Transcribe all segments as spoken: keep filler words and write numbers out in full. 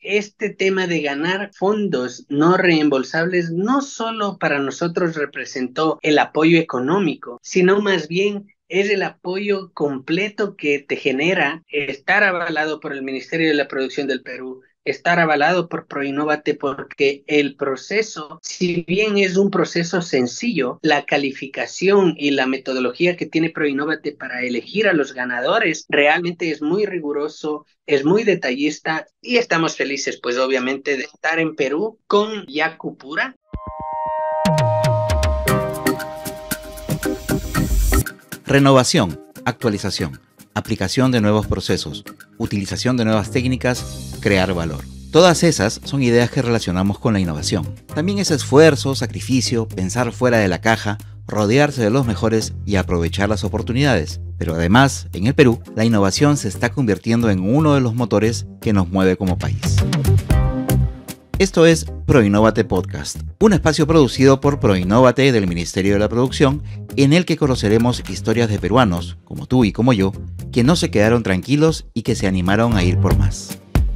Este tema de ganar fondos no reembolsables no solo para nosotros representó el apoyo económico, sino más bien es el apoyo completo que te genera estar avalado por el Ministerio de la Producción del Perú, estar avalado por Proinnovate, porque el proceso, si bien es un proceso sencillo, la calificación y la metodología que tiene Proinnovate para elegir a los ganadores realmente es muy riguroso, es muy detallista y estamos felices, pues obviamente, de estar en Perú con Yacu Pura. Renovación, actualización, aplicación de nuevos procesos, utilización de nuevas técnicas, crear valor. Todas esas son ideas que relacionamos con la innovación. También es esfuerzo, sacrificio, pensar fuera de la caja, rodearse de los mejores y aprovechar las oportunidades. Pero además, en el Perú, la innovación se está convirtiendo en uno de los motores que nos mueve como país. Esto es Proinnovate Podcast, un espacio producido por Proinnovate del Ministerio de la Producción, en el que conoceremos historias de peruanos, como tú y como yo, que no se quedaron tranquilos y que se animaron a ir por más.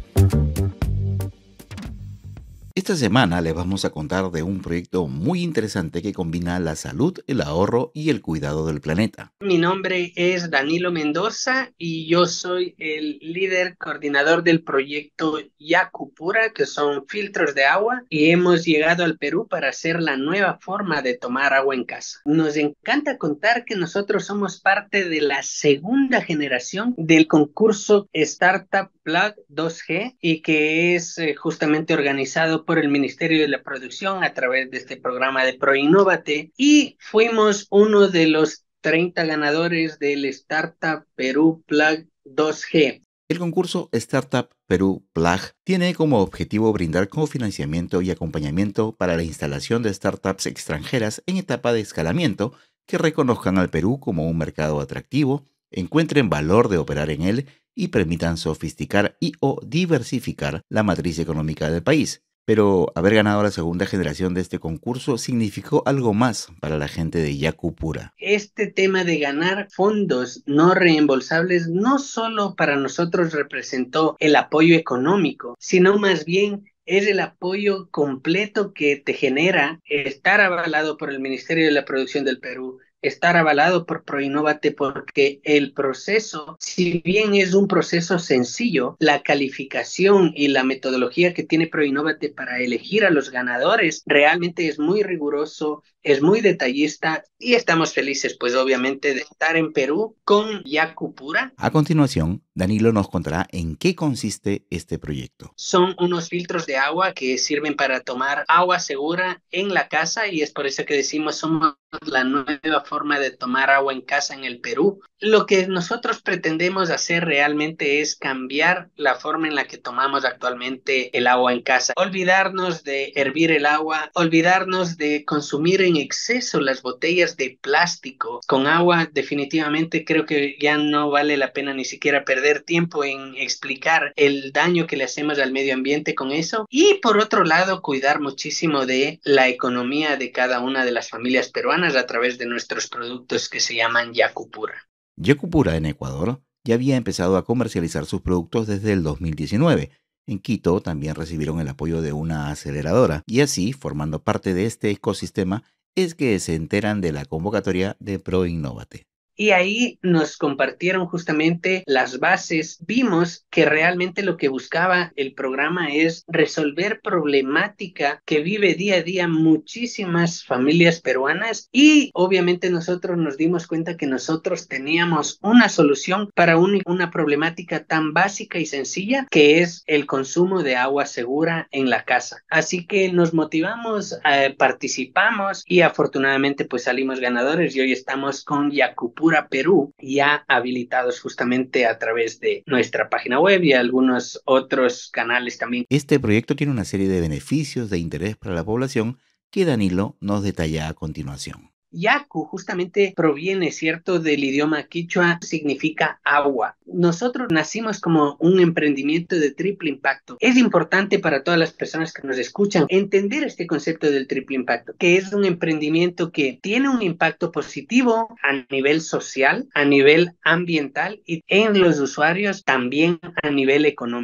Esta semana les vamos a contar de un proyecto muy interesante que combina la salud, el ahorro y el cuidado del planeta. Mi nombre es Danilo Mendoza y yo soy el líder coordinador del proyecto Yacu Pura, que son filtros de agua, y hemos llegado al Perú para hacer la nueva forma de tomar agua en casa. Nos encanta contar que nosotros somos parte de la segunda generación del concurso Startup Plug dos G y que es eh, justamente organizado por el Ministerio de la Producción a través de este programa de Proinnovate, y fuimos uno de los treinta ganadores del Startup Perú Plug dos G. El concurso Startup Perú Plug tiene como objetivo brindar cofinanciamiento y acompañamiento para la instalación de startups extranjeras en etapa de escalamiento que reconozcan al Perú como un mercado atractivo, encuentren valor de operar en él y permitan sofisticar y o diversificar la matriz económica del país. Pero haber ganado la segunda generación de este concurso significó algo más para la gente de Yacu Pura. Este tema de ganar fondos no reembolsables no solo para nosotros representó el apoyo económico, sino más bien es el apoyo completo que te genera estar avalado por el Ministerio de la Producción del Perú, estar avalado por Proinnovate, porque el proceso, si bien es un proceso sencillo, la calificación y la metodología que tiene Proinnovate para elegir a los ganadores realmente es muy riguroso, es muy detallista y estamos felices, pues obviamente, de estar en Perú con Yacu Pura. A continuación, Danilo nos contará en qué consiste este proyecto. Son unos filtros de agua que sirven para tomar agua segura en la casa y es por eso que decimos somos la nueva forma de tomar agua en casa en el Perú. Lo que nosotros pretendemos hacer realmente es cambiar la forma en la que tomamos actualmente el agua en casa. Olvidarnos de hervir el agua, olvidarnos de consumir en exceso las botellas de plástico. Con agua definitivamente creo que ya no vale la pena ni siquiera perder tiempo en explicar el daño que le hacemos al medio ambiente con eso. Y por otro lado, cuidar muchísimo de la economía de cada una de las familias peruanas a través de nuestros productos que se llaman Yacu Pura. Yacu Pura en Ecuador ya había empezado a comercializar sus productos desde el dos mil diecinueve. En Quito también recibieron el apoyo de una aceleradora y así, formando parte de este ecosistema, es que se enteran de la convocatoria de Proinnovate. Y ahí nos compartieron justamente las bases. Vimos que realmente lo que buscaba el programa es resolver problemática que vive día a día muchísimas familias peruanas, y obviamente nosotros nos dimos cuenta que nosotros teníamos una solución para un, una problemática tan básica y sencilla que es el consumo de agua segura en la casa. Así que nos motivamos, eh, participamos y afortunadamente pues salimos ganadores y hoy estamos con Yacu Pura Perú, ya habilitados justamente a través de nuestra página web y algunos otros canales también. Este proyecto tiene una serie de beneficios de interés para la población que Danilo nos detalla a continuación. Yacu justamente proviene, ¿cierto?, del idioma quichua, significa agua. Nosotros nacimos como un emprendimiento de triple impacto. Es importante para todas las personas que nos escuchan entender este concepto del triple impacto, que es un emprendimiento que tiene un impacto positivo a nivel social, a nivel ambiental y en los usuarios también a nivel económico.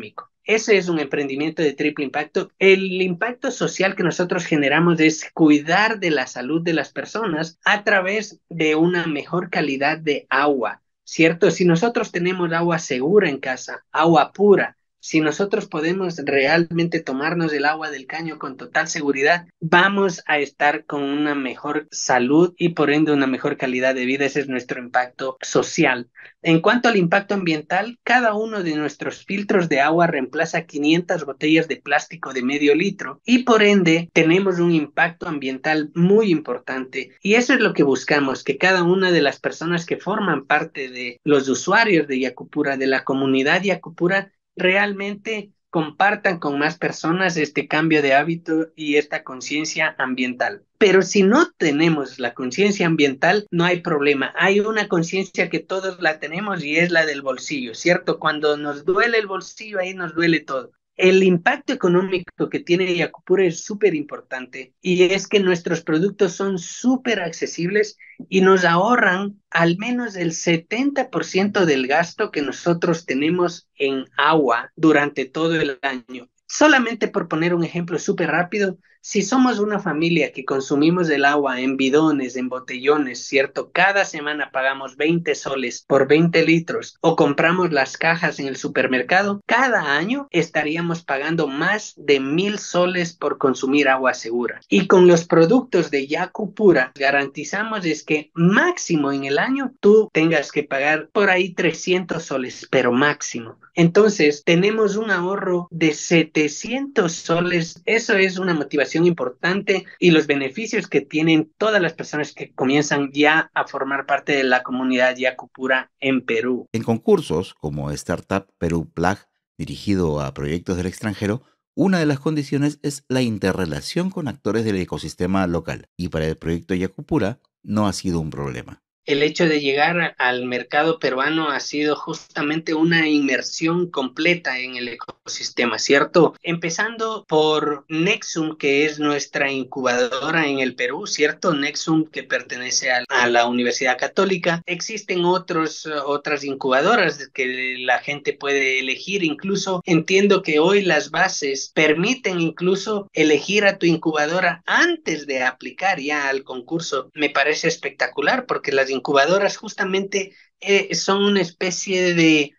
Ese es un emprendimiento de triple impacto. El impacto social que nosotros generamos es cuidar de la salud de las personas a través de una mejor calidad de agua, ¿cierto? Si nosotros tenemos agua segura en casa, agua pura, si nosotros podemos realmente tomarnos el agua del caño con total seguridad, vamos a estar con una mejor salud y por ende una mejor calidad de vida. Ese es nuestro impacto social. En cuanto al impacto ambiental, cada uno de nuestros filtros de agua reemplaza quinientas botellas de plástico de medio litro y por ende tenemos un impacto ambiental muy importante. Y eso es lo que buscamos, que cada una de las personas que forman parte de los usuarios de Yacupura, de la comunidad Yacupura, realmente compartan con más personas este cambio de hábito y esta conciencia ambiental. Pero si no tenemos la conciencia ambiental, no hay problema. Hay una conciencia que todos la tenemos y es la del bolsillo, ¿cierto? Cuando nos duele el bolsillo, ahí nos duele todo. El impacto económico que tiene Yacupura es súper importante y es que nuestros productos son súper accesibles y nos ahorran al menos el setenta por ciento del gasto que nosotros tenemos en agua durante todo el año. Solamente por poner un ejemplo súper rápido, si somos una familia que consumimos el agua en bidones, en botellones, ¿cierto? Cada semana pagamos veinte soles por veinte litros o compramos las cajas en el supermercado, cada año estaríamos pagando más de mil soles por consumir agua segura. Y con los productos de Yacupura garantizamos es que máximo en el año tú tengas que pagar por ahí trescientos soles, pero máximo. Entonces, tenemos un ahorro de setecientos soles. Eso es una motivación importante y los beneficios que tienen todas las personas que comienzan ya a formar parte de la comunidad Yacupura en Perú. En concursos como Startup Perú Plug, dirigido a proyectos del extranjero, una de las condiciones es la interrelación con actores del ecosistema local, y para el proyecto Yacupura no ha sido un problema. El hecho de llegar al mercado peruano ha sido justamente una inmersión completa en el ecosistema, ¿cierto? Empezando por Nexum, que es nuestra incubadora en el Perú, ¿cierto? Nexum, que pertenece a, a la Universidad Católica. Existen otros, otras incubadoras que la gente puede elegir. Incluso entiendo que hoy las bases permiten incluso elegir a tu incubadora antes de aplicar ya al concurso. Me parece espectacular porque las incubadoras justamente eh, son una especie de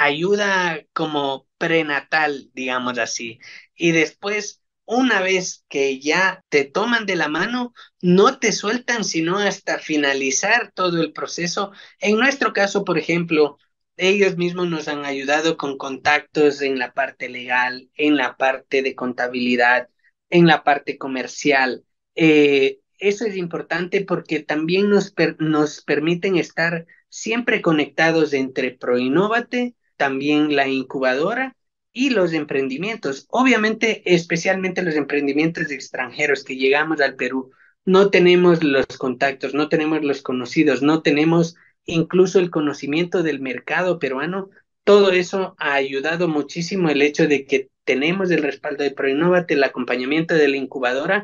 ayuda como prenatal, digamos así. Y después, una vez que ya te toman de la mano, no te sueltan sino hasta finalizar todo el proceso. En nuestro caso, por ejemplo, ellos mismos nos han ayudado con contactos en la parte legal, en la parte de contabilidad, en la parte comercial. Eh, eso es importante porque también nos, per- nos permiten estar siempre conectados entre Proinnovate, también la incubadora y los emprendimientos. Obviamente, especialmente los emprendimientos extranjeros que llegamos al Perú. No tenemos los contactos, no tenemos los conocidos, no tenemos incluso el conocimiento del mercado peruano. Todo eso ha ayudado muchísimo el hecho de que tenemos el respaldo de Proinnovate, el acompañamiento de la incubadora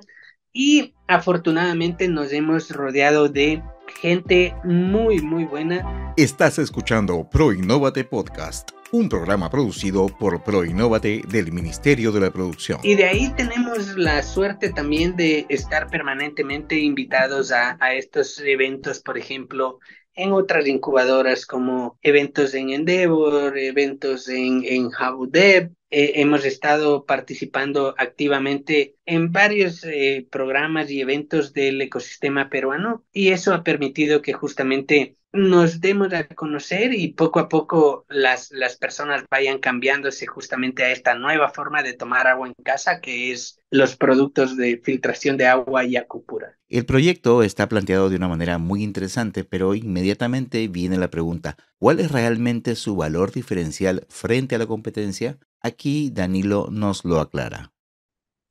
y afortunadamente nos hemos rodeado de gente muy, muy buena. Estás escuchando ProInnovate Podcast, un programa producido por ProInnovate del Ministerio de la Producción. Y de ahí tenemos la suerte también de estar permanentemente invitados a, a estos eventos, por ejemplo, en otras incubadoras como eventos en Endeavor, eventos en, en Habudev. Eh, hemos estado participando activamente en varios eh, programas y eventos del ecosistema peruano y eso ha permitido que justamente nos demos a conocer y poco a poco las, las personas vayan cambiándose justamente a esta nueva forma de tomar agua en casa, que es los productos de filtración de agua Yacupura. El proyecto está planteado de una manera muy interesante, pero inmediatamente viene la pregunta, ¿cuál es realmente su valor diferencial frente a la competencia? Aquí Danilo nos lo aclara.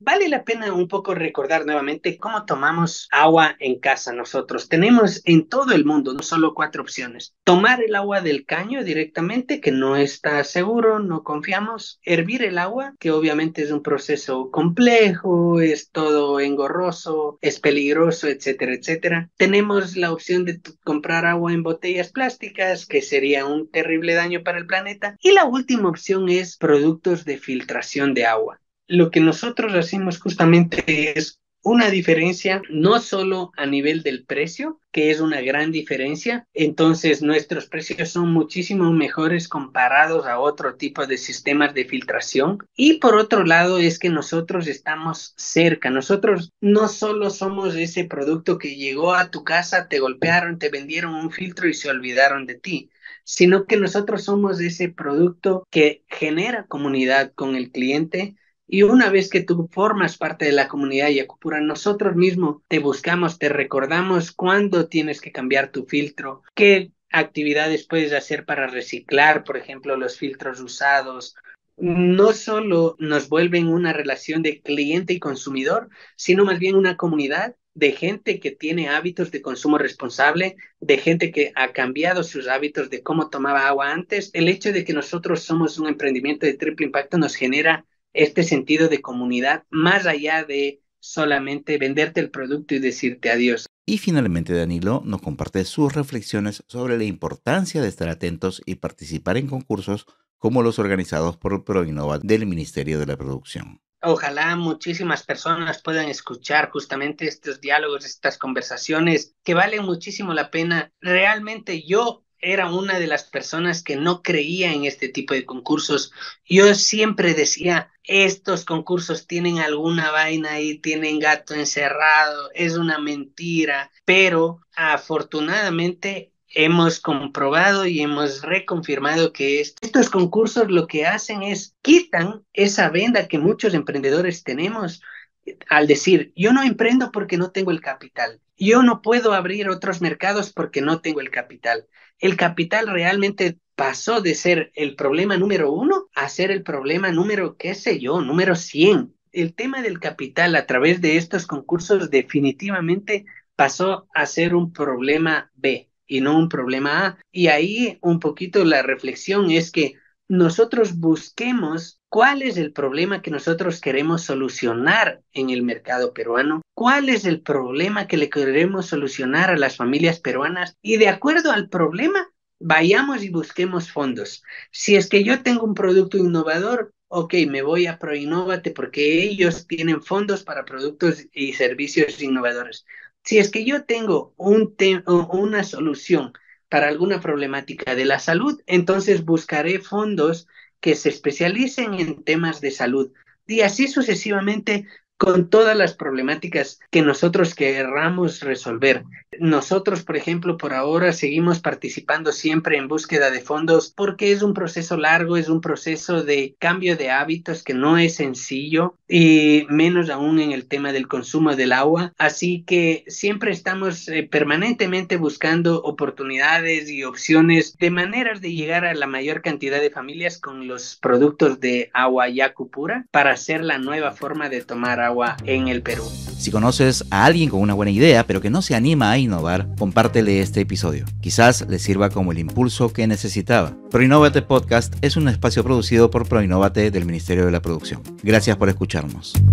Vale la pena un poco recordar nuevamente cómo tomamos agua en casa nosotros. Tenemos en todo el mundo no solo cuatro opciones. Tomar el agua del caño directamente, que no está seguro, no confiamos. Hervir el agua, que obviamente es un proceso complejo, es todo engorroso, es peligroso, etcétera, etcétera. Tenemos la opción de comprar agua en botellas plásticas, que sería un terrible daño para el planeta. Y la última opción es productos de filtración de agua. Lo que nosotros hacemos justamente es una diferencia no solo a nivel del precio, que es una gran diferencia. Entonces nuestros precios son muchísimo mejores comparados a otro tipo de sistemas de filtración. Y por otro lado es que nosotros estamos cerca. Nosotros no solo somos ese producto que llegó a tu casa, te golpearon, te vendieron un filtro y se olvidaron de ti, sino que nosotros somos ese producto que genera comunidad con el cliente. Y una vez que tú formas parte de la comunidad Yacupura, nosotros mismos te buscamos, te recordamos cuándo tienes que cambiar tu filtro, qué actividades puedes hacer para reciclar, por ejemplo, los filtros usados. No solo nos vuelven una relación de cliente y consumidor, sino más bien una comunidad de gente que tiene hábitos de consumo responsable, de gente que ha cambiado sus hábitos de cómo tomaba agua antes. El hecho de que nosotros somos un emprendimiento de triple impacto nos genera este sentido de comunidad, más allá de solamente venderte el producto y decirte adiós. Y finalmente Danilo nos comparte sus reflexiones sobre la importancia de estar atentos y participar en concursos como los organizados por ProInnova del Ministerio de la Producción. Ojalá muchísimas personas puedan escuchar justamente estos diálogos, estas conversaciones que valen muchísimo la pena. Realmente yo era una de las personas que no creía en este tipo de concursos. Yo siempre decía, estos concursos tienen alguna vaina ahí, tienen gato encerrado, es una mentira. Pero afortunadamente hemos comprobado y hemos reconfirmado que estos concursos lo que hacen es quitan esa venda que muchos emprendedores tenemos al decir, yo no emprendo porque no tengo el capital. Yo no puedo abrir otros mercados porque no tengo el capital. El capital realmente pasó de ser el problema número uno a ser el problema número, qué sé yo, número cien. El tema del capital a través de estos concursos definitivamente pasó a ser un problema B y no un problema A. Y ahí un poquito la reflexión es que nosotros busquemos cuál es el problema que nosotros queremos solucionar en el mercado peruano, cuál es el problema que le queremos solucionar a las familias peruanas y de acuerdo al problema vayamos y busquemos fondos. Si es que yo tengo un producto innovador, ok, me voy a ProInnovate porque ellos tienen fondos para productos y servicios innovadores. Si es que yo tengo un te- una solución para alguna problemática de la salud, entonces buscaré fondos que se especialicen en temas de salud y así sucesivamente con todas las problemáticas que nosotros querramos resolver. Nosotros, por ejemplo, por ahora seguimos participando siempre en búsqueda de fondos porque es un proceso largo, es un proceso de cambio de hábitos que no es sencillo y menos aún en el tema del consumo del agua. Así que siempre estamos eh, permanentemente buscando oportunidades y opciones de maneras de llegar a la mayor cantidad de familias con los productos de agua Yacupura para hacer la nueva forma de tomar agua en el Perú. Si conoces a alguien con una buena idea, pero que no se anima a innovar, compártele este episodio. Quizás le sirva como el impulso que necesitaba. ProInnovate Podcast es un espacio producido por ProInnovate del Ministerio de la Producción. Gracias por escucharnos.